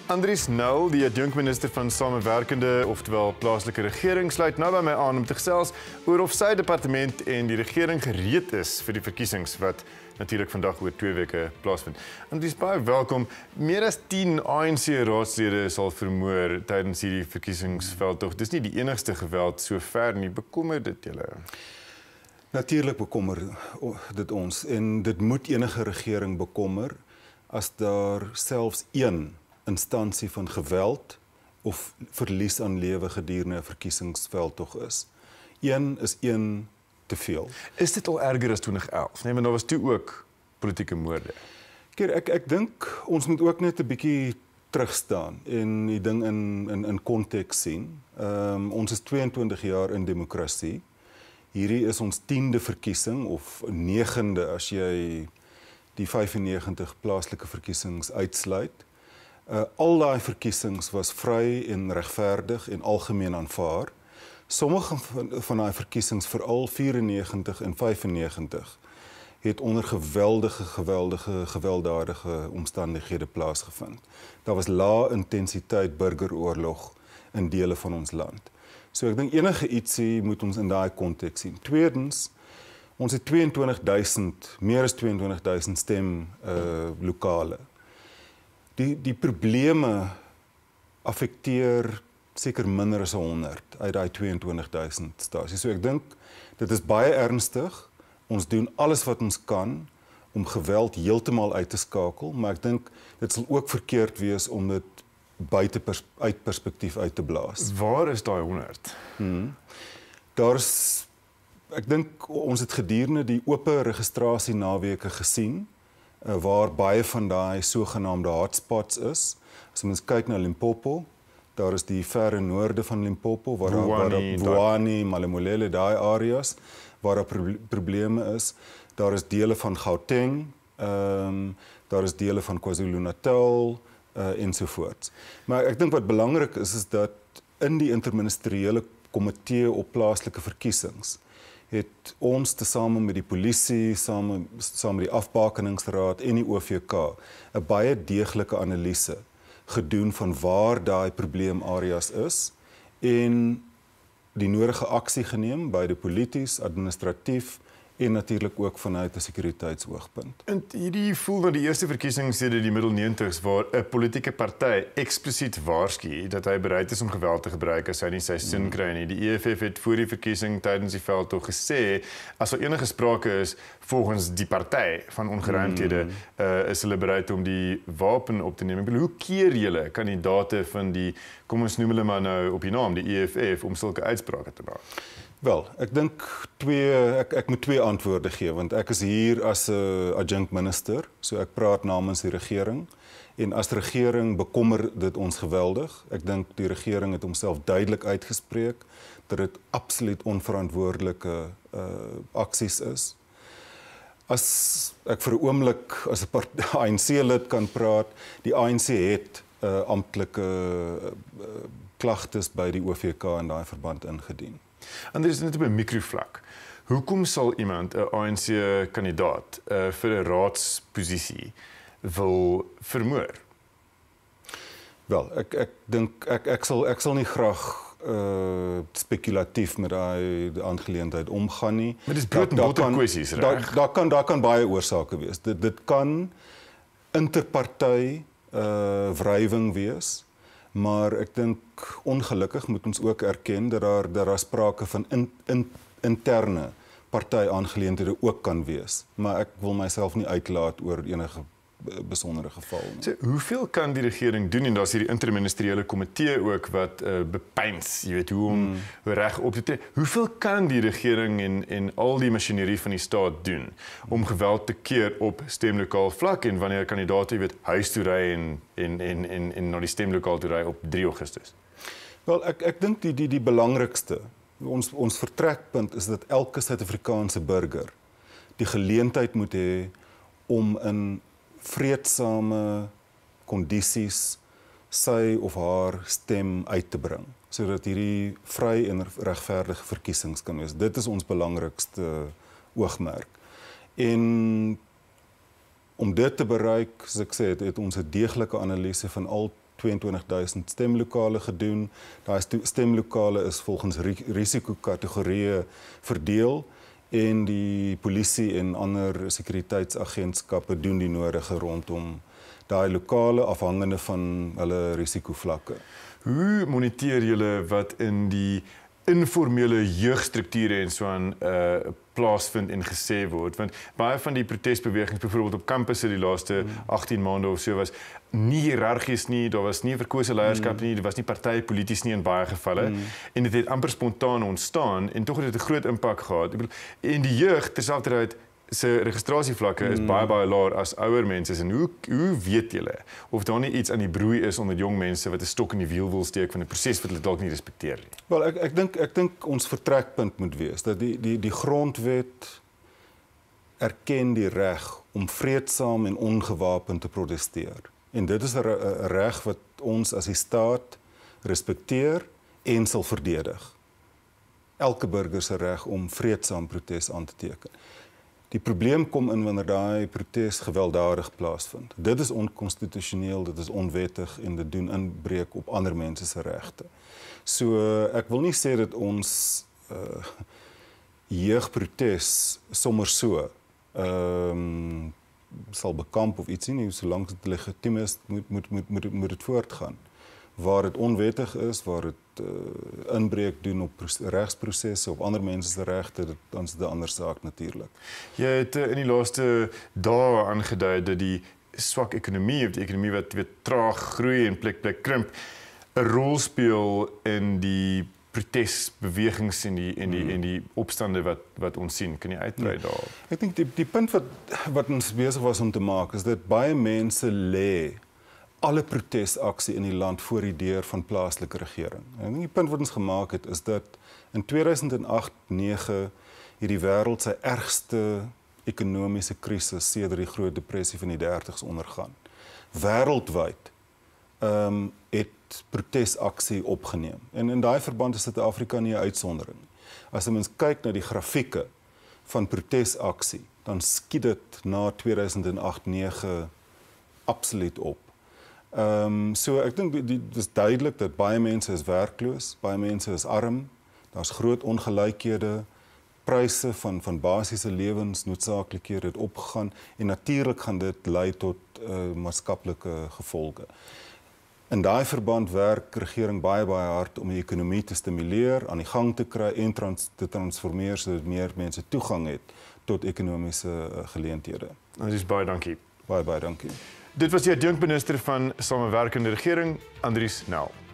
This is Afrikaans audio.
Andries Nel, die Adjunkminister van Samewerkende, oftewel plaaslike regering, sluit nou by my aan om te gesels oor of sy departement en die regering gereed is vir die verkiesings wat natuurlik vandag oor 2 weke plaasvind. Andries, baie welkom. Meer as 10 ANC-raadslede sal vermoor tydens hierdie verkiesingsveldtog. Dis nie die enigste geweld sover nie. Bekommer dit julle? Natuurlik bekommer dit ons en dit moet enige regering bekommer as daar selfs een instansie van geweld of verlies aan lewe gedurende 'n verkiesingsveldtog is. Een is een te veel. Is dit al erger as 2011? Nee, want daar was toe ook politieke moorde. Kyk, ek dink ons moet ook net 'n bietjie terugstaan en die ding in konteks sien. Ons is 22 jaar in demokrasie. Hierdie is ons 10de verkiesing of 9de as jy die 95 plaaslike verkiesings uitsluit. Al daai verkiesings was vry en regverdig en algemeen aanvaar. Sommige van daai verkiesings, veral 94 en 95, het onder gewelddadige omstandighede plaasgevind. Daar was lae intensiteit burgeroorlog in dele van ons land. So ek dink enige ietsie moet ons in daai konteks sien. Tweedens, ons het 22.000, meer as 22.000 stem lokale. Die probleme affekteer seker minder as 100 uit daai 22.000 stasies. So ek dink dit is baie ernstig. Ons doen alles wat ons kan om geweld heeltemal uit te skakel, maar ek dink dit sal ook verkeerd wees om dit uit perspektief uit te blaas. Waar is daai 100? Ek dink ons het gedurende die oop registrasie naweke gesien waar baie van daai sogenaamde hotspots is. As mens kyk na Limpopo, daar is die verre noorde van Limpopo, waar Vuani, Malemolele, daai areas, waar daar probleme is. Daar is dele van Gauteng, daar is dele van KwaZulu-Natal, ensovoorts. Maar ek dink wat belangrik is dat in die interministeriële komitee op plaaslike verkiesings het ons tesame met die polisie, saam met die afbakeningsraad en die OVK 'n baie deeglike analise gedoen van waar daai probleemareas is en die nodige aksie geneem, beide polities, administratief en natuurlik ook vanuit 'n sekuriteitsoogpunt. En hierdie voel na die eerste verkiesing sedert die middel 90s waar 'n politieke party eksplisiet waarsku dat hy bereid is om geweld te gebruik as hy nie sy sin kry nie. Die EFF het voor die verkiesing tydens die veldtog gesê as daar enige sprake is volgens die party van ongeruimthede is hulle bereid om die wapen op te neem. Ek bedoel, hoe keer julle kandidate van die, kom ons noem hulle maar nou op die naam, die EFF, om sulke uitsprake te maak? Wel, ek dink ek moet 2 antwoorde gee, want ek is hier as 'n adjunkminister, so ek praat namens die regering. En as regering bekommer dit ons geweldig. Ek dink die regering het homself duidelik uitgespreek dat dit absoluut onverantwoordelike aksies is. As ek vir 'n oomblik as 'n ANC-lid kan praat, die ANC het amptelike klagtes by die OVK in daai verband ingedien. En dit is net op 'n mikrovlak. Hoekom sal iemand 'n ANC-kandidaat vir 'n raadsposisie wil vermoor? Wel, ek dink ek sal nie graag spekulatief met daai aangeleentheid omgaan nie. Maar dis brood en botter kwessies, reg? Daar kan baie oorsake wees. Dit kan interparty wrywing wees. Maar ek dink ongelukkig moet ons ook erken dat daar sprake van interne partyaangeleenthede ook kan wees. Maar ek wil myself nie uitlaat oor enige besondere geval nie. So, hoeveel kan die regering doen? En daar's hierdie interministeriële komitee ook wat bepeins, jy weet, hoe om reg op te tree. Hoeveel kan die regering en al die masjinerie van die staat doen om geweld te keer op stemlokaal vlak en wanneer kandidaate, jy weet, huis toe ry en na die stemlokaal toe ry op 3 Augustus? Wel, ek dink die belangrikste, ons vertrekpunt is dat elke Suid-Afrikaanse burger die geleentheid moet hê om in vreedsame kondisies sy of haar stem uit te bring, sodat hierdie vry en regverdige verkiesings kan wees. Dit is ons belangrikste oogmerk. En om dit te bereik, soos ek sê, het ons 'n deeglike analise van al 22.000 stemlokale gedoen. Daai stemlokale is volgens risikokategorieë verdeel en die polisie en ander sekuriteitsagentskappe doen die nodige rondom daai lokale afhangende van hulle risikovlakke. Hoe moniteer julle wat in die informele jeugstrukture en so aan plaasvind en gesê word? Want baie van die protesbewegings, byvoorbeeld op kampusse die laaste 18 maande of so, was nie hiërargies nie, daar was nie verkose leierskap nie, daar was nie party polities nie in baie gevalle, en dit het amper spontaan ontstaan, en tog het dit 'n groot impak gehad. Ek bedoel, en die jeug, terselfdertyd, se registrasievlakke is baie laer as ouer mense. En hoe weet julle of daar nie iets aan die broei is onder jong mense wat 'n stok in die wiel wil steek van 'n proses wat hulle dalk nie respekteer nie? Wel, ek dink ons vertrekpunt moet wees dat die grondwet erken die reg om vreedsaam en ongewapend te protesteer. En dit is 'n reg wat ons as die staat respekteer en sal verdedig. Elke burger se reg om vreedsaam protes aan te teken. Die probleem kom in wanneer daai protes gewelddadig plaasvind. Dit is onkonstitusioneel, dit is onwettig en dit doen inbreuk op ander mense se regte. So ek wil nie sê dat ons jeugprotes sommer so sal bekamp of ietsie nie, solank dit legitiem is, moet dit voortgaan. Waar dit onwettig is, waar dit inbreuk doen op regsprosesse of ander mense se regte, dan is dit 'n ander saak natuurlik. Jy het in die laaste dae aangedui dat die swak ekonomie of die ekonomie wat weer traag groei en plek krimp 'n rol speel in die protesbewegings en die opstande wat ons sien. Kan jy uitbrei daarop? Ek dink die punt wat ons besig was om te maak is dat baie mense lê alle protesaksie in die land voor die deur van plaaslike regering. En die punt wat ons gemaak het is dat in 2008-9 het die wêreld sy ergste ekonomiese krisis sedert die Groot Depressie van die 30's ondergaan. Wêreldwyd het protesaksie opgeneem. En in daai verband is Suid-Afrika nie 'n uitsondering. As mens kyk na die grafieke van protesaksie, dan skiet dit na 2008-9 absoluut op. So ek dink dit is duidelik dat baie mense is werkloos, baie mense is arm, daar's groot ongelykhede, pryse van basiese lewensnoodsaaklikhede het opgegaan en natuurlik gaan dit lei tot maatskaplike gevolge. In daai verband werk regering baie hard om die ekonomie te stimuleer, aan die gang te kry en te transformeer sodat meer mense toegang het tot ekonomiese geleenthede. Dis baie dankie. Baie dankie. Dit was die Adjunkminister van Samewerkende Regering, Andries Nel.